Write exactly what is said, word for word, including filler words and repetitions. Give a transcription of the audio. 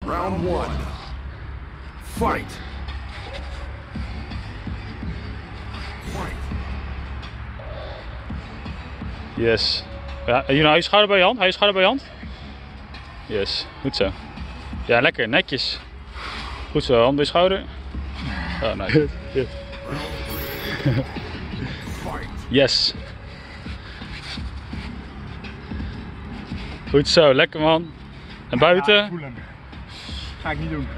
Round one. Fight. Fight. Yes. Ja, Julian, hou je schouder bij je hand. Hou je schouder bij je hand. Yes, goed zo. Ja, lekker, netjes. Goed zo, hand bij je schouder. Oh, nice. Yes. Goed zo, lekker man. En buiten? Ja, ga ik niet doen.